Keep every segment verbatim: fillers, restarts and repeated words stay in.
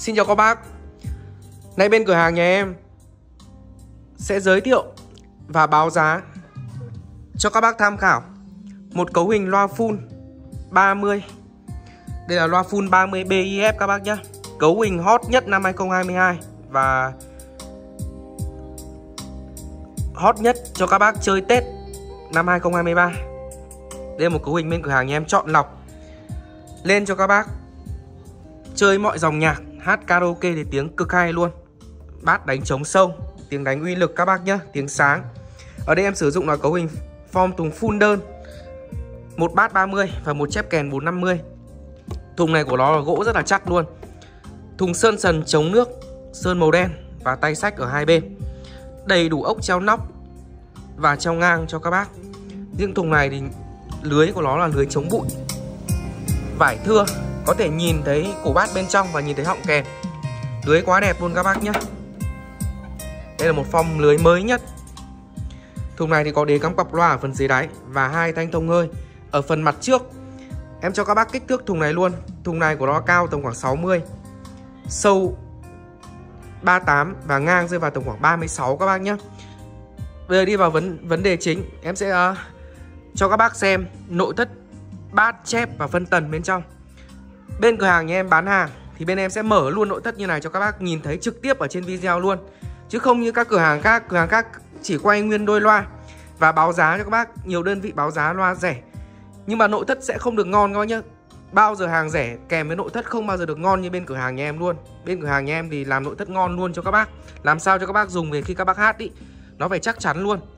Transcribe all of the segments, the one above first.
Xin chào các bác. Nay bên cửa hàng nhà em sẽ giới thiệu và báo giá cho các bác tham khảo một cấu hình loa full ba mươi. Đây là loa full ba mươi B I F các bác nhé. Cấu hình hot nhất năm hai không hai hai và hot nhất cho các bác chơi Tết năm hai không hai ba. Đây là một cấu hình bên cửa hàng nhà em chọn lọc lên cho các bác chơi mọi dòng nhạc, hát karaoke thì tiếng cực hay luôn. Bát đánh trống sâu, tiếng đánh uy lực các bác nhé, tiếng sáng. Ở đây em sử dụng là cấu hình form thùng full đơn, một bát ba mươi và một chép kèn bốn năm mươi. Thùng này của nó là gỗ rất là chắc luôn. Thùng sơn sần chống nước, sơn màu đen và tay xách ở hai bên. Đầy đủ ốc treo nóc và treo ngang cho các bác. Riêng thùng này thì lưới của nó là lưới chống bụi, vải thưa, có thể nhìn thấy cổ bát bên trong và nhìn thấy họng kèn. Lưới quá đẹp luôn các bác nhé. Đây là một form lưới mới nhất. Thùng này thì có đế cắm cọc loa ở phần dưới đáy và hai thanh thông hơi ở phần mặt trước. Em cho các bác kích thước thùng này luôn. Thùng này của nó cao tầm khoảng sáu mươi, sâu ba mươi tám và ngang rơi vào tầm khoảng ba mươi sáu các bác nhé. Bây giờ đi vào vấn vấn đề chính. Em sẽ uh, cho các bác xem nội thất, bát, chép và phân tần bên trong. Bên cửa hàng nhà em bán hàng thì bên em sẽ mở luôn nội thất như này cho các bác nhìn thấy trực tiếp ở trên video luôn. Chứ không như các cửa hàng khác, cửa hàng khác chỉ quay nguyên đôi loa và báo giá cho các bác. Nhiều đơn vị báo giá loa rẻ nhưng mà nội thất sẽ không được ngon các bác nhá. Bao giờ hàng rẻ kèm với nội thất không bao giờ được ngon như bên cửa hàng nhà em luôn. Bên cửa hàng nhà em thì làm nội thất ngon luôn cho các bác, làm sao cho các bác dùng về khi các bác hát ý, nó phải chắc chắn luôn.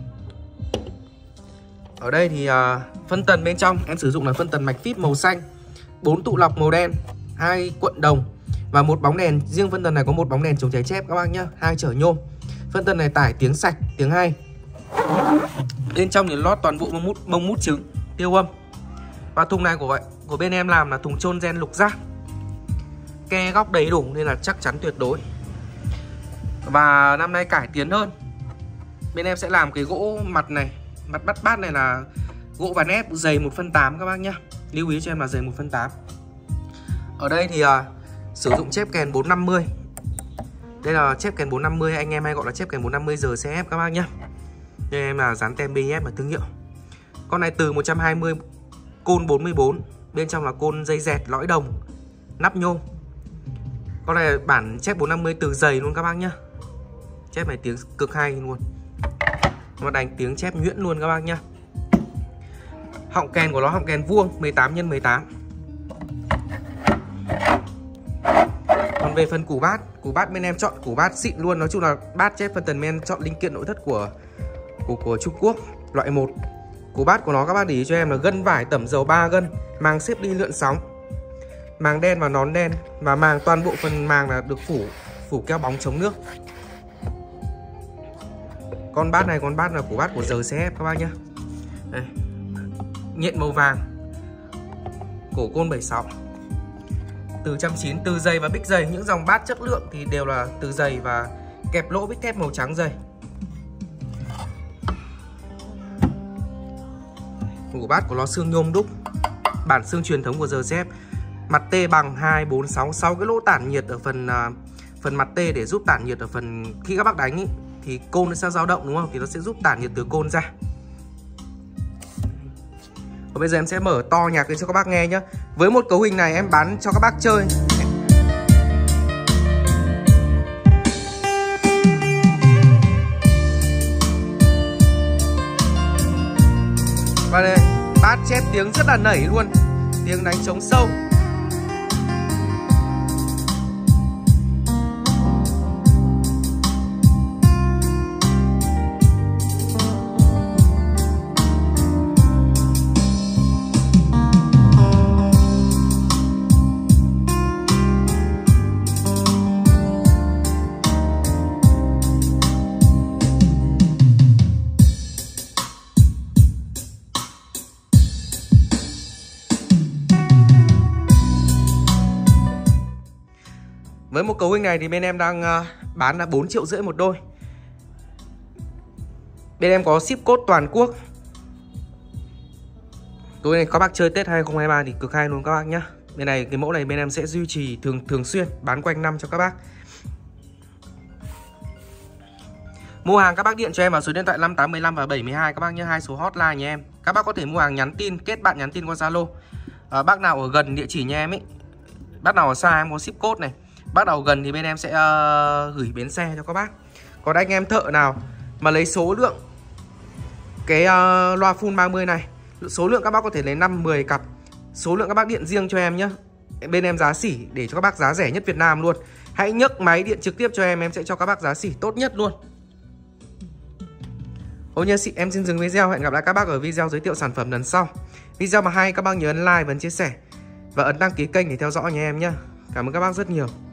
Ở đây thì uh, phân tần bên trong em sử dụng là phân tần mạch phíp màu xanh, bốn tụ lọc màu đen, hai cuộn đồng và một bóng đèn. Riêng phân tần này có một bóng đèn chống cháy chép các bác nhá, hai chở nhôm. Phân tần này tải tiếng sạch, tiếng hay. Bên trong thì lót toàn bộ bông mút, bông mút trứng, tiêu âm. Và thùng này của vậy của bên em làm là thùng chôn gen lục giác, ke góc đầy đủ nên là chắc chắn tuyệt đối. Và năm nay cải tiến hơn, bên em sẽ làm cái gỗ mặt này, mặt bắt bát này là gỗ ván ép dày một phân tám các bác nhá. Lưu ý cho em là dày một phân tám. Ở đây thì uh, sử dụng chép kèn bốn năm mươi. Đây là chép kèn bốn năm mươi, anh em hay gọi là chép kèn bốn năm mươi R C F các bác nhá. Đây em là dán tem B I F và thương hiệu. Con này từ một trăm hai mươi, côn bốn mươi bốn, bên trong là côn dây dẹt lõi đồng, nắp nhôm. Con này bản chép bốn năm mươi từ dày luôn các bác nhá. Chép này tiếng cực hay luôn, nó đánh tiếng chép nhuyễn luôn các bác nhá. Họng kèn của nó họng kèn vuông mười tám nhân mười tám. Còn về phần củ bát, củ bát bên em chọn củ bát xịn luôn. Nói chung là bát chép phân tần bên em chọn linh kiện nội thất của của, của Trung Quốc loại một. Củ bát của nó các bác để ý cho em là gân vải tẩm dầu ba gân, màng xếp đi lượn sóng, màng đen và nón đen, và màng toàn bộ phần màng là được phủ phủ keo bóng chống nước. Con bát này con bát là củ bát của R C F các bác nhá. Đây, nhện màu vàng, cổ côn bảy mươi sáu, từ một trăm chín mươi, từ dày và bích dày. Những dòng bát chất lượng thì đều là từ dày và kẹp lỗ bích thép màu trắng dày. Củ bát của nó xương nhôm đúc, bản xương truyền thống của R C F. Mặt T bằng hai, bốn, sáu, sáu cái lỗ tản nhiệt ở phần uh, phần mặt T để giúp tản nhiệt ở phần khi các bác đánh ý, thì côn nó sẽ dao động đúng không? Thì nó sẽ giúp tản nhiệt từ côn ra. Và bây giờ em sẽ mở to nhạc lên cho các bác nghe nhé. Với một cấu hình này em bán cho các bác chơi và đây, bát chép tiếng rất là nảy luôn, tiếng đánh trống sâu. Với một cấu hình này thì bên em đang bán là bốn triệu rưỡi một đôi. Bên em có ship code toàn quốc. Tối nay các bác chơi Tết hai không hai ba thì cực hay luôn các bác nhá. Bên này cái mẫu này bên em sẽ duy trì thường thường xuyên, bán quanh năm cho các bác. Mua hàng các bác điện cho em vào số điện thoại năm tám một lăm và bảy mươi hai các bác nhé, hai số hotline nhà em. Các bác có thể mua hàng nhắn tin, kết bạn nhắn tin qua Zalo. À, bác nào ở gần địa chỉ nhà em ấy, bác nào ở xa em có ship code này. Bác nào ở gần thì bên em sẽ uh, gửi bến xe cho các bác. Còn anh em thợ nào mà lấy số lượng cái uh, loa full ba mươi này, số lượng các bác có thể lấy năm mười cặp. Số lượng các bác điện riêng cho em nhé. Bên em giá sỉ để cho các bác giá rẻ nhất Việt Nam luôn. Hãy nhấc máy điện trực tiếp cho em, em sẽ cho các bác giá sỉ tốt nhất luôn. Ô nhờ chị, em xin dừng video. Hẹn gặp lại các bác ở video giới thiệu sản phẩm lần sau. Video mà hay các bác nhớ ấn like và ấn chia sẻ và ấn đăng ký kênh để theo dõi nha em nhé. Cảm ơn các bác rất nhiều.